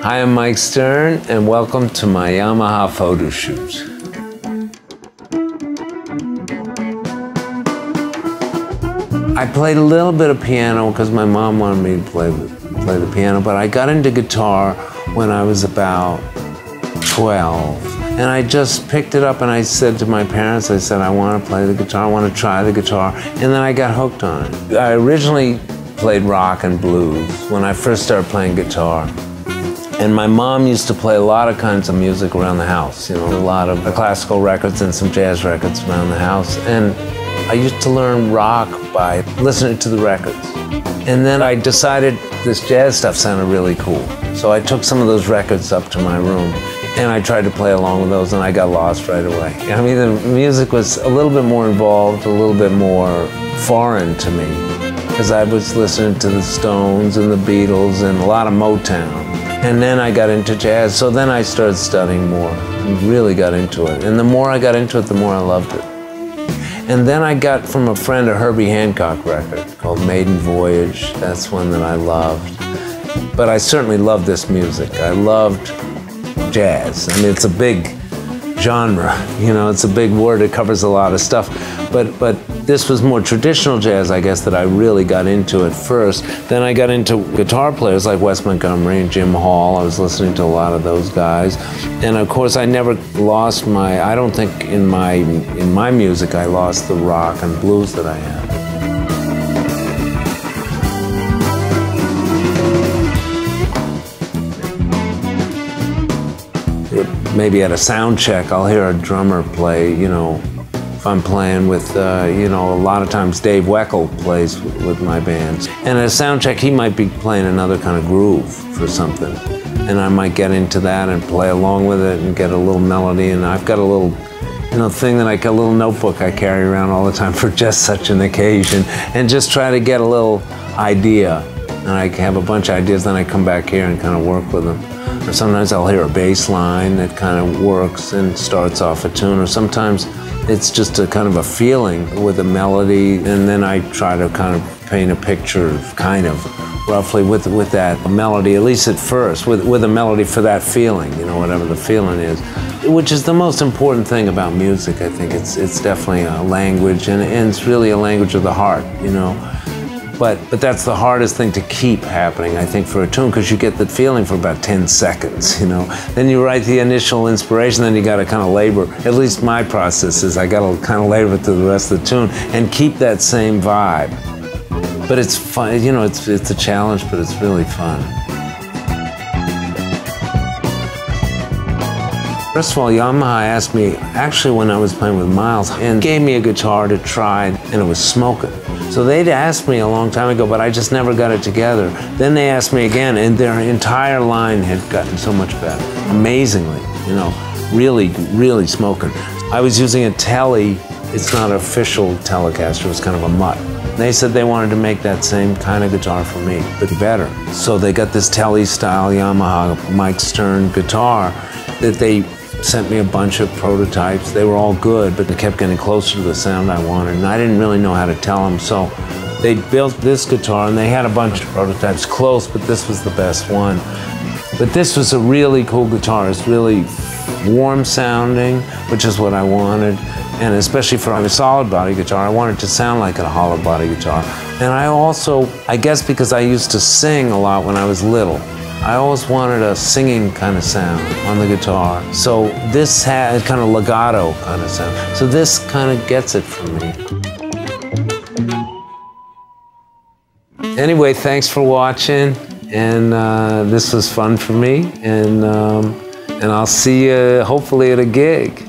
Hi, I'm Mike Stern, and welcome to my Yamaha photo shoot. I played a little bit of piano because my mom wanted me to play the piano, but I got into guitar when I was about 12. And I just picked it up and I said to my parents, I said, I want to play the guitar, I want to try the guitar, and then I got hooked on it. I originally played rock and blues when I first started playing guitar. And my mom used to play a lot of kinds of music around the house, you know, a lot of classical records and some jazz records around the house. And I used to learn rock by listening to the records. And then I decided this jazz stuff sounded really cool. So I took some of those records up to my room and I tried to play along with those, and I got lost right away. I mean, the music was a little bit more involved, a little bit more foreign to me, because I was listening to the Stones and the Beatles and a lot of Motown. And then I got into jazz, so then I started studying more and really got into it. And the more I got into it, the more I loved it. And then I got from a friend a Herbie Hancock record called Maiden Voyage. That's one that I loved. But I certainly loved this music. I loved jazz. I mean, it's a big genre, you know, it's a big word, it covers a lot of stuff. But this was more traditional jazz, I guess, that I really got into at first. Then I got into guitar players like Wes Montgomery and Jim Hall. I was listening to a lot of those guys. And of course, I never lost my, I don't think in my music I lost the rock and blues that I had. Maybe at a sound check, I'll hear a drummer play, you know, if I'm playing with, you know, a lot of times Dave Weckl plays with my bands. And at a sound check, he might be playing another kind of groove for something. And I might get into that and play along with it and get a little melody. And I've got a little, you know, thing that a little notebook I carry around all the time for just such an occasion. And just try to get a little idea. And I have a bunch of ideas, then I come back here and kind of work with them. Or sometimes I'll hear a bass line that kind of works and starts off a tune, or sometimes it's just a kind of a feeling with a melody, and then I try to kind of paint a picture kind of roughly with that melody, at least at first, with a melody for that feeling, you know, whatever the feeling is, which is the most important thing about music. I think it's definitely a language, and it's really a language of the heart, you know. But that's the hardest thing to keep happening, I think, for a tune, because you get the feeling for about 10 seconds, you know. Then you write the initial inspiration, then you got to kind of labor. At least my process is I got to kind of labor through the rest of the tune and keep that same vibe. But it's fun, you know, it's a challenge, but it's really fun. First of all, Yamaha asked me, actually when I was playing with Miles, and gave me a guitar to try, and it was smoking. So they'd asked me a long time ago, but I just never got it together. Then they asked me again, and their entire line had gotten so much better. Amazingly, you know, really, really smoking. I was using a Tele, it's not an official Telecaster, it was kind of a mutt. They said they wanted to make that same kind of guitar for me, but better. So they got this Tele-style Yamaha Mike Stern guitar that they sent me a bunch of prototypes. They were all good, but they kept getting closer to the sound I wanted, and I didn't really know how to tell them. So they built this guitar, and they had a bunch of prototypes close, but this was the best one. But this was a really cool guitar. It's really warm sounding, which is what I wanted. And especially for a solid body guitar, I wanted to sound like a hollow body guitar. And I also, I guess because I used to sing a lot when I was little, I always wanted a singing kind of sound on the guitar. So this had kind of legato kind of sound. So this kind of gets it for me. Anyway, thanks for watching, and this was fun for me, and I'll see you hopefully at a gig.